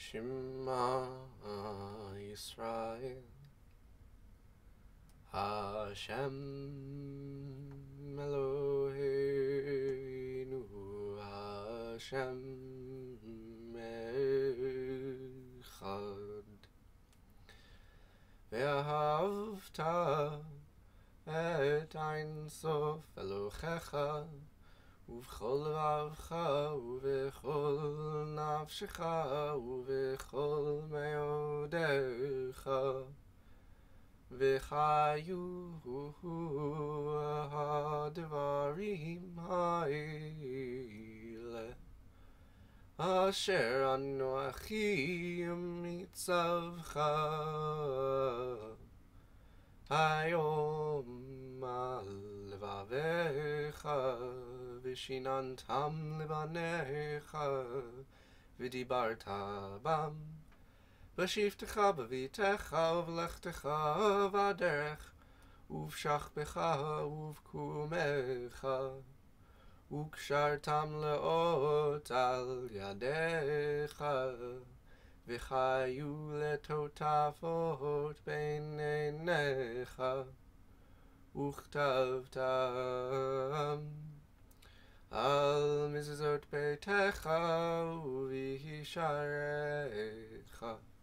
Shema Yisrael Hashem Eloheinu Hashem Echad Vahafta et Ein Sof Elohecha ובכל לבבך ובכל נפשך ובכל מאודיך וחיו הדברים האלה אשר אנוכי מצווך היום על לבביך ושיננתם לבניך ודיברת בם בשבתך בביתך ובלכתך בדרך ובשכבך ובקומך וקשרתם לאות על ידיך וחיו לטוטפות בין עיניך וכתבתם על מזוזות ביתך ובישעריך